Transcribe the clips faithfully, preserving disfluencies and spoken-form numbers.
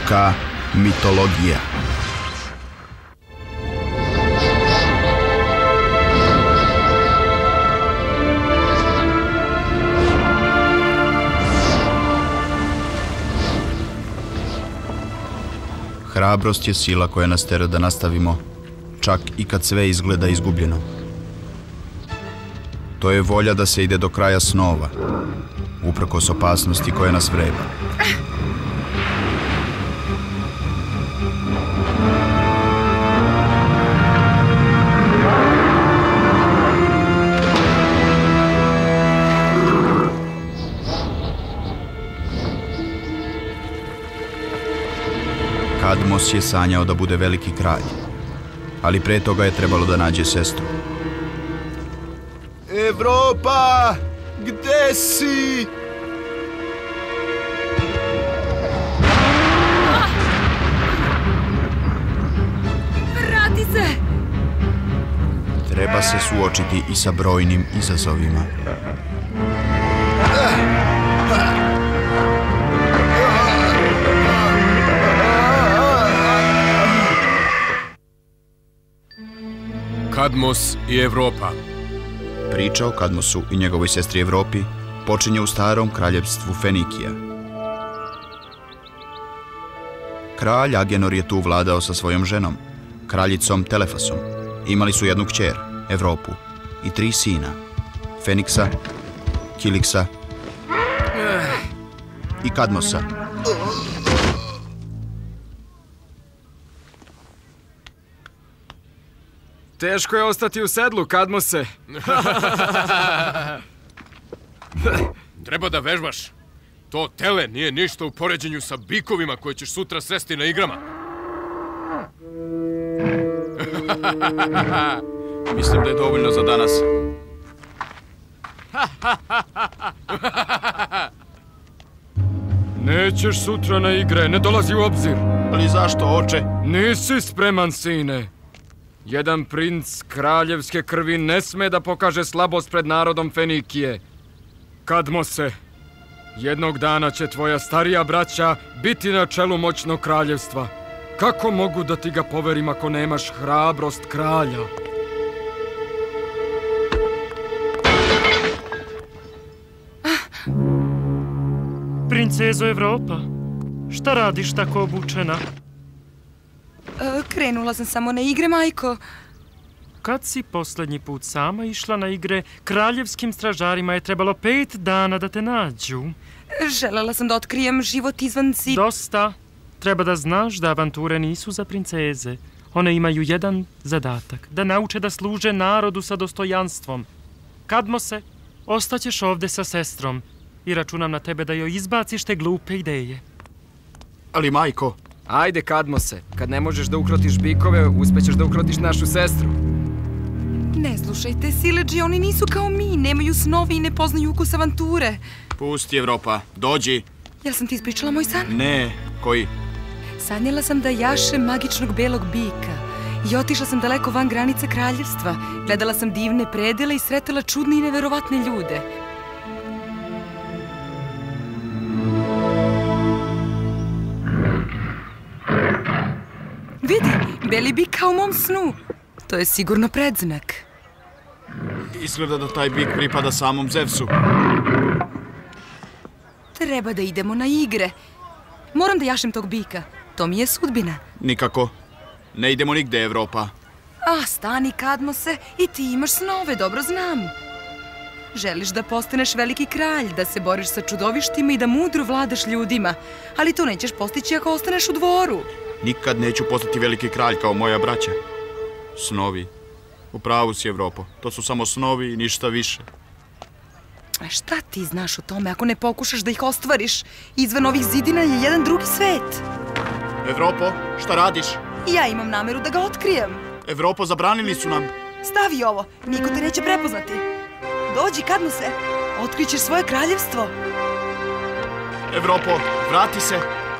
Grčka mitologija. Hrabrost je sila koja nas tera da nastavimo, čak i kad sve izgleda izgubljeno. To je volja da se ide do kraja snova, uprkos opasnosti koja nas vreba. Kadmos je sanjao da bude veliki kralj, ali pre toga je trebalo da nađe sestru. Evropa, gde si? Vrati se! Treba se suočiti i sa brojnim izazovima. Kadmos i Evropa. Priča o Kadmosu i njegovoj sestri Evropi počinje u starom kraljevstvu Fenikija. Kralj Agenor je tu vladao sa svojom ženom, kraljicom Telefasom. Imali su jednu kćer, Evropu, i tri sina, Feniksa, Kiliksa i Kadmosa. Teško je ostati u sedlu, Kadmose. Treba da vežbaš. To tele nije ništa u poređenju sa bikovima koje ćeš sutra sresti na igrama. Mislim da je dovoljno za danas. Nećeš sutra na igre, ne dolazi u obzir. Ali zašto, oče? Nisi spreman, sine. Jedan princ kraljevske krvi ne sme da pokaže slabost pred narodom Fenikije. Kadmose, jednog dana će tvoja starija braća biti na čelu moćnog kraljevstva. Kako mogu da ti ga poverim ako nemaš hrabrost kralja? Princezo Evropa, šta radiš tako obučena? E, krenula sam samo na igre, majko. Kad si posljednji put sama išla na igre, kraljevskim stražarima je trebalo pet dana da te nađu. Želela sam da otkrijem život izvan zi... Dosta. Treba da znaš da avanture nisu za princeze. One imaju jedan zadatak, da nauče da služe narodu sa dostojanstvom. Kadmose, ostaćeš ovde sa sestrom i računam na tebe da joj izbaciš te glupe ideje. Ali, majko... Ajde, Kadmose, kad ne možeš da ukrotiš bikove, uspećeš da ukrotiš našu sestru. Ne slušajte, siledži, oni nisu kao mi, nemaju snovi i ne poznaju ukus avanture. Pusti, Evropa, dođi. Jel sam ti ispričala moj san? Ne, koji? Sanjala sam da jašem magičnog belog bika i otišla sam daleko van granica kraljevstva. Gledala sam divne predele i sretala čudne i neverovatne ljude. Vidi, beli bik kao u mom snu. To je sigurno predznak. Izgleda da taj bik pripada samom Zevsu. Treba da idemo na igre. Moram da jašem tog bika. To mi je sudbina. Nikako. Ne idemo nigde, Evropa. A, stani, Kadmose, i ti imaš snove, dobro znam. Želiš da postaneš veliki kralj, da se boriš sa čudovištima i da mudro vladaš ljudima. Ali to nećeš postići ako ostaneš u dvoru. Nikad neću postati veliki kralj kao moja braća. Snovi. U pravu si, Evropo. To su samo snovi i ništa više. A šta ti znaš o tome ako ne pokušaš da ih ostvariš? Izvan ovih zidina je jedan drugi svet. Evropo, šta radiš? Ja imam nameru da ga otkrijem. Evropo, zabranili su nam. Stavi ovo, niko te neće prepoznati. Dođi, Kadmose, otkrićeš svoje kraljevstvo. Evropo, vrati se.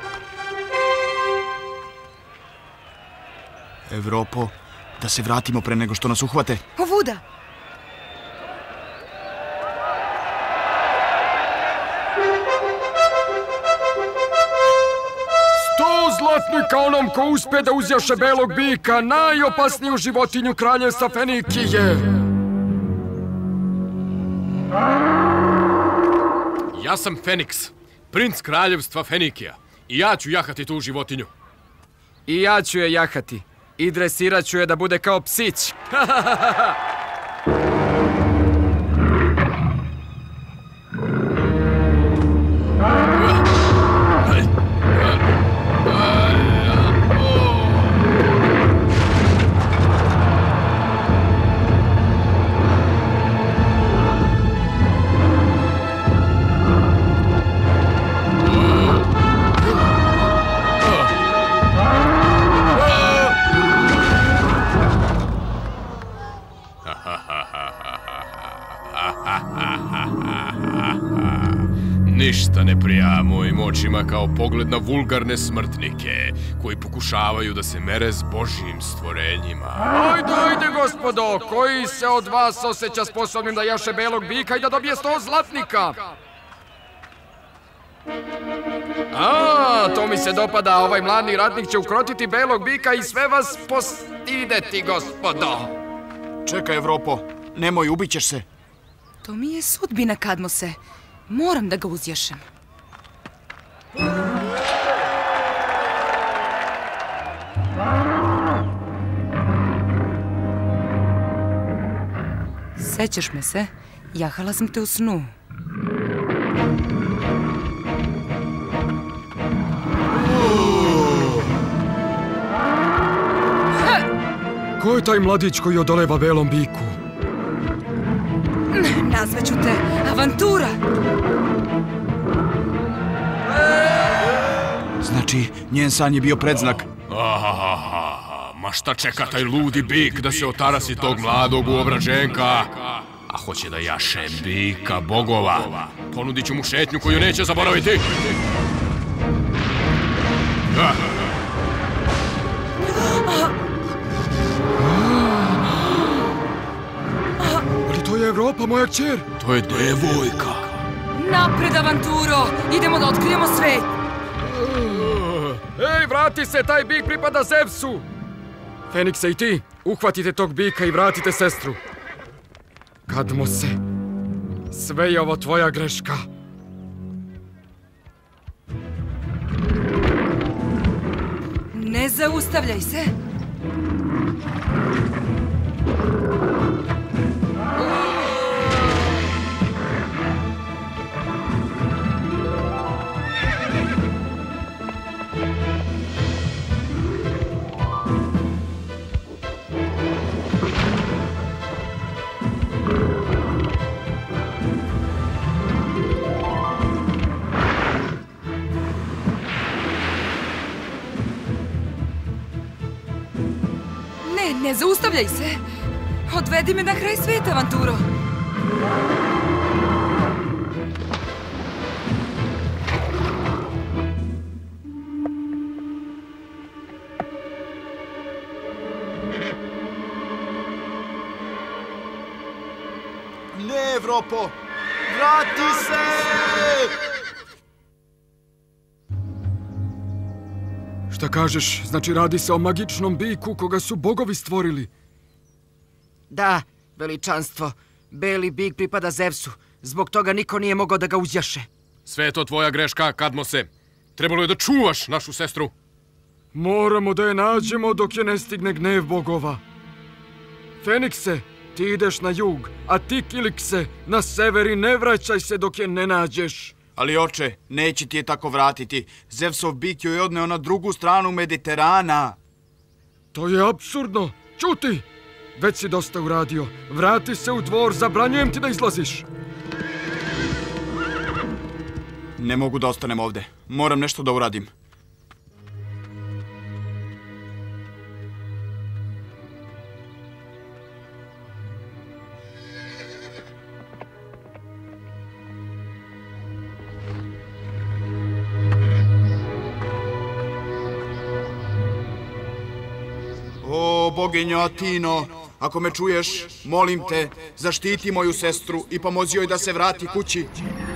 Evropo, da se vratimo pre nego što nas uhvate. Ovuda. Sto neka onom ko uspe da uzjaše belog bika, najopasniju životinju kraljevstva Fenikije. Ja sam Feniks, princ kraljevstva Fenikija. I ja ću jahati tu životinju. I ja ću je jahati. I dresirat ću je da bude kao psić. Ništa ne prija mojim očima kao pogled na vulgarne smrtnike koji pokušavaju da se mere s Božjim stvorenjima. Ajde, ajde, gospodo, koji se od vas osjeća sposobnim da jaše belog bika i da dobije sto zlatnika? A, to mi se dopada, ovaj mladni ratnik će ukrotiti belog bika i sve vas postideti, gospodo. Čekaj, Evropo, nemoj, ubit ćeš se. To mi je sudbina, Kadmose. Moram da ga uzjašem. Sećaš me se? Jahala sam te u snu. Ko je taj mladić koji odoleva belom biku? Nazvaću te Avantura. Znači, njen san je bio predznak. Ahahaha, ma šta čeka taj ludi bik da se otarasi tog mladog uobraženka? A hoće da jaše bika bogova. Ponudit ću mu šetnju koju neće zaboraviti. Ali to je Evropa, moja kćer. To je devojka. Napred, Avanturo! Idemo da otkrijemo svet! Ej, vrati se, taj bik pripada Zevsu! Fenikse i ti, uhvatite tog bika i vratite sestru. Kadmose, sve je ovo tvoja greška. Ne zaustavljaj se! Ne zaustavljaj se! Odvedi me na kraj sveta, Avanturo! Ne, Evropo! Vrati se! Šta kažeš? Znači radi se o magičnom biku koga su bogovi stvorili. Da, veličanstvo. Beli bik pripada Zevsu. Zbog toga niko nije mogao da ga uzjaše. Sve je to tvoja greška, Kadmose. Trebalo je da čuvaš našu sestru. Moramo da je nađemo dok je ne stigne gnev bogova. Fenikse, ti ideš na jug, a ti, Kilikse, na sever i ne vraćaj se dok je ne nađeš. Ali oče, neće ti je tako vratiti. Zevsov bik joj je odneo na drugu stranu Mediterana. To je apsurdno. Ćuti! Već si dosta uradio. Vrati se u dvor, zabranjujem ti da izlaziš. Ne mogu da ostanem ovde. Moram nešto da uradim. O, boginjo Atino, ako me čuješ, molim te, zaštiti moju sestru i pomozi joj da se vrati kući.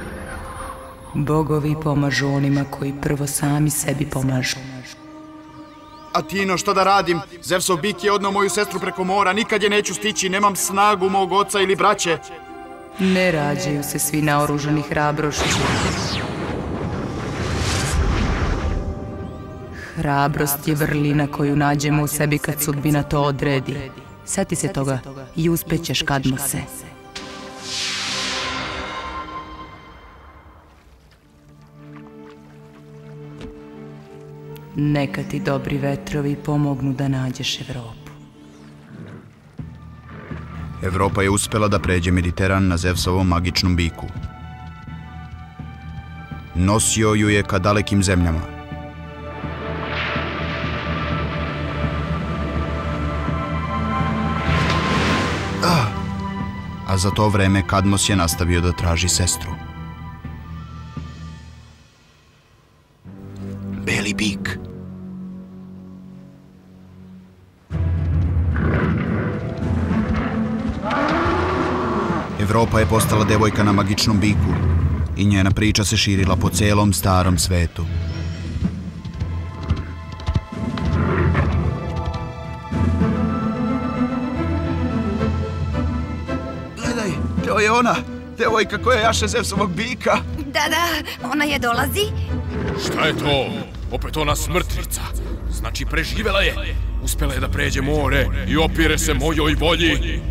Bogovi pomažu onima koji prvo sami sebi pomažu. A Tino, šta da radim? Zevsov bik je odnao moju sestru preko mora, nikad je neću stići, nemam snagu mog oca ili braće. Ne rađaju se svi naoružani hrabrošću. Hrabrost je vrlina koju nađemo u sebi kad sudbina to odredi. Sjeti se toga i uspećeš, Kadmose. Neka ti dobri vetrovi pomognu da nađeš Evropu. Evropa je uspela da pređe Mediteran na Zevsovom magičnom biku. Nosio ju je ka dalekim zemljama. Ah! A za to vreme Kadmos je nastavio da traži sestru. Beli bik. Evropa je postala devojka na magičnom biku i njena priča se širila po celom starom svetu. Gledaj, to je ona, devojka koja jaše Zevsovog bika. Da, da, ona je dolazi. Šta je to? Opet ona smrtnica. Znači preživela je. Uspela je da pređe more i opire se mojoj volji.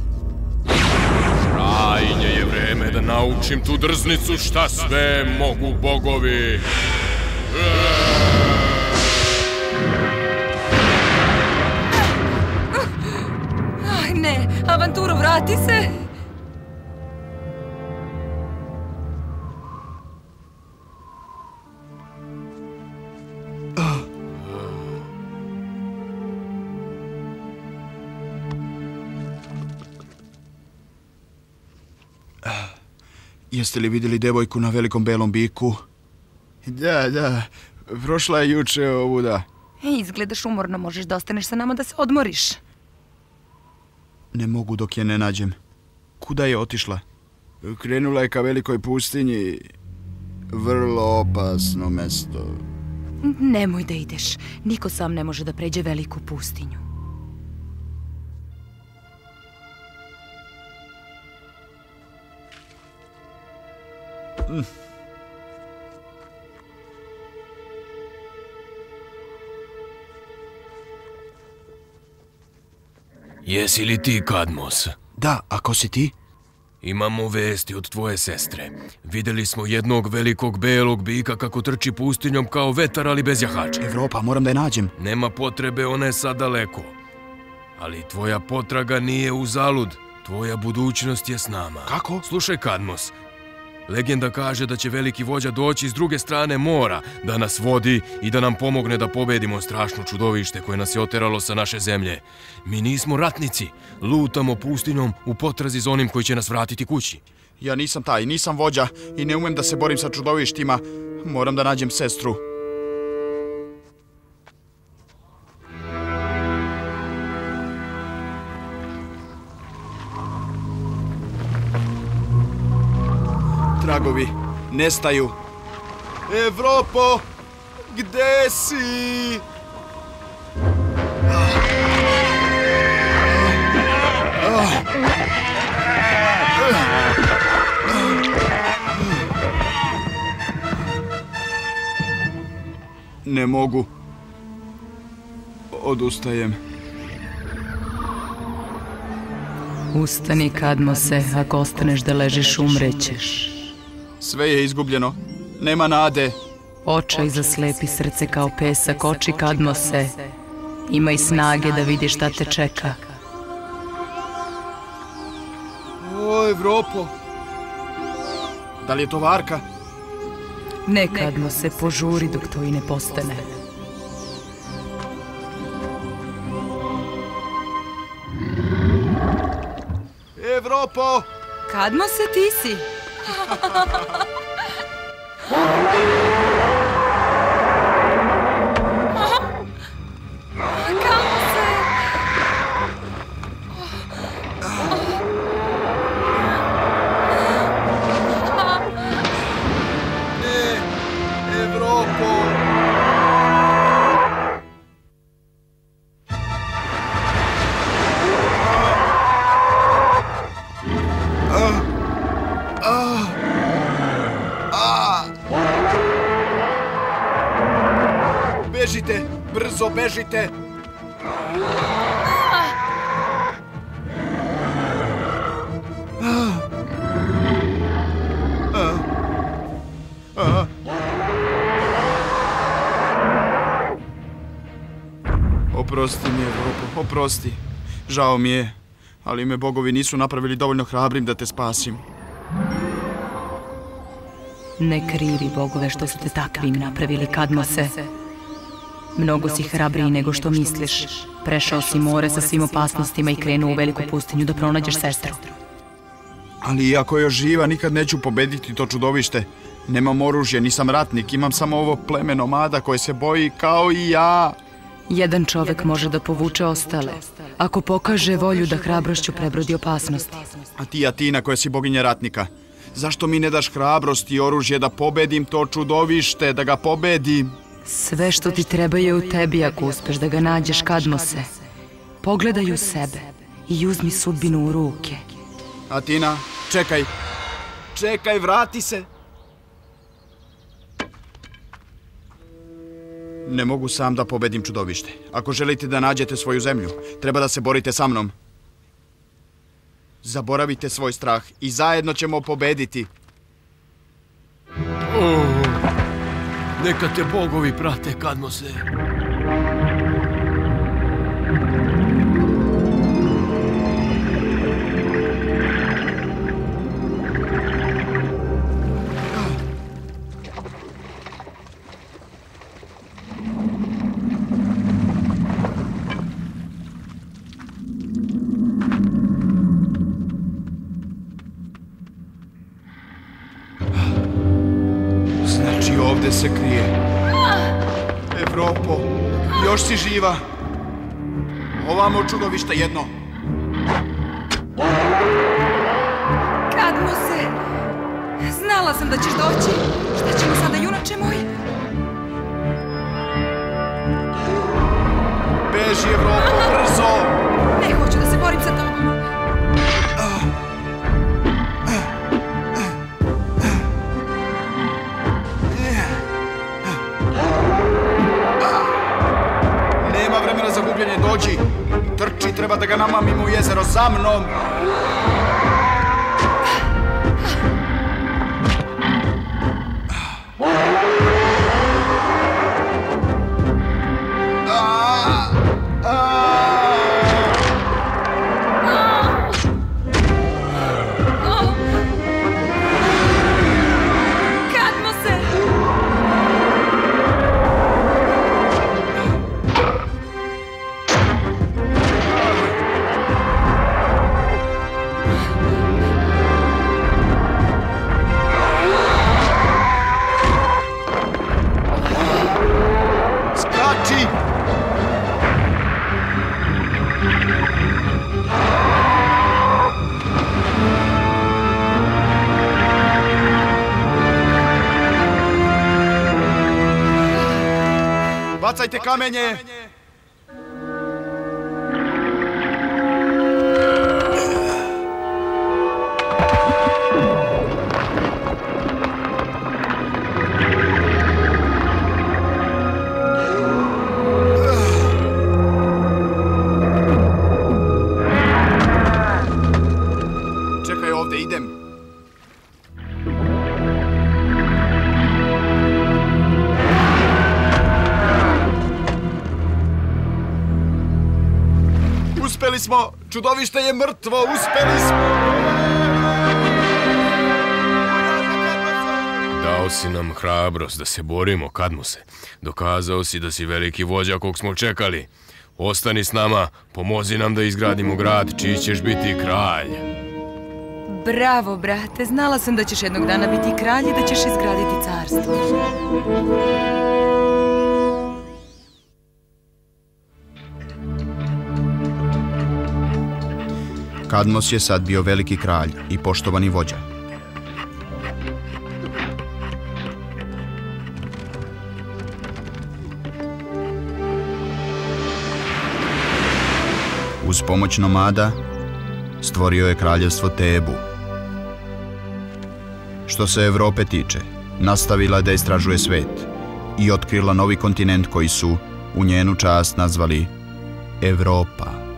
Krajnje je vreme da naučim tu drznicu šta sve mogu bogovi. Aj ne, avanturo, vrati se! Jeste li vidjeli devojku na velikom belom biku? Da, da, prošla je juče ovuda. Izgledaš umorno, možeš da ostaneš sa nama da se odmoriš. Ne mogu dok je ne nađem. Kuda je otišla? Krenula je ka velikoj pustinji. Vrlo opasno mesto. Nemoj da ideš. Niko sam ne može da pređe veliku pustinju. Mm. Jesi li ti, Kadmos? Da, a ko si ti? Imamo vesti od tvoje sestre. Vidjeli smo jednog velikog belog bika kako trči pustinjom kao vetar, ali bez jahača. Evropa, moram da je nađem. Nema potrebe, ona je sad daleko. Ali tvoja potraga nije uzalud. Tvoja budućnost je s nama. Kako? Slušaj, Kadmos. Legenda kaže da će veliki vođa doći s druge strane mora, da nas vodi i da nam pomogne da pobedimo strašno čudovište koje nas je oteralo sa naše zemlje. Mi nismo ratnici, lutamo pustinjom u potrazi za onim koji će nas vratiti kući. Ja nisam taj, nisam vođa i ne umem da se borim sa čudovištima. Moram da nađem sestru. Tragovi nestaju. Evropo, gde si? Ne mogu. Odustajem. Ustani, Kadmose, ako ostaneš da ležiš, umrećeš. Sve je izgubljeno. Nema nade. Očaj zaslepi srce kao pesak, oči, Kadmose. Imaj snage da vidiš šta te čeka. O, Evropo. Da li je to varka? Ne, Kadmose, požuri dok to i ne postane. Evropo! Kadmose, ti si? Brzo bežite! Oprosti mi, Evropo, oprosti. Žao mi je, ali me bogovi nisu napravili dovoljno hrabrim da te spasim. Ne krivi bogove što su te takvim napravili, Kadmose. Mnogo si hrabriji nego što misliš. Prešao si more sa svim opasnostima i krenuo u veliku pustinju da pronađeš sestru. Ali iako je još živa, nikad neću pobediti to čudovište. Nemam oružje, nisam ratnik, imam samo ovo pleme nomada koje se boji kao i ja. Jedan čovek može da povuče ostale, ako pokaže volju da hrabrošću prebrodi opasnosti. A ti, Atina, koja si boginja ratnika, zašto mi ne daš hrabrost i oružje da pobedim to čudovište, da ga pobedim? Sve što ti treba je u tebi ako uspeš da ga nađeš, Kadmose. Pogledaj u sebe i uzmi sudbinu u ruke. Atina, čekaj, čekaj, vrati se. Ne mogu sam da pobedim čudovište. Ako želite da nađete svoju zemlju, treba da se borite sa mnom. Zaboravite svoj strah i zajedno ćemo pobediti. Oh, neka te bogovi prate, Kadmose. Ovde se krije. Evropo, još si živa. Ovamo čudovište jedno. Kadmose, znala sam da ćeš doći. Šta ćemo sada, junače moj? Beži, Evropo, brzo! Ne hoću da se borim sa tobom. Za gubljenje, dođi. Trči, treba da ga namamimo u jezero, za mnom. Bacajte kamenje! Čekaj ovde, idem. Uspeli smo! Čudovište je mrtvo! Uspeli smo! Dao si nam hrabrost da se borimo, Kadmose. Dokazao si da si veliki vođa kog smo čekali. Ostani s nama, pomozi nam da izgradimo grad čiji ćeš biti kralj. Bravo, brate. Znala sam da ćeš jednog dana biti kralj i da ćeš izgraditi carstvo. Kadmos je sad bio veliki kralj i poštovani vođa. Uz pomoć nomada stvorio je kraljevstvo Tebu. Što se Evrope tiče, nastavila da istražuje svet i otkrila novi kontinent koji su u njenu čast nazvali Evropa.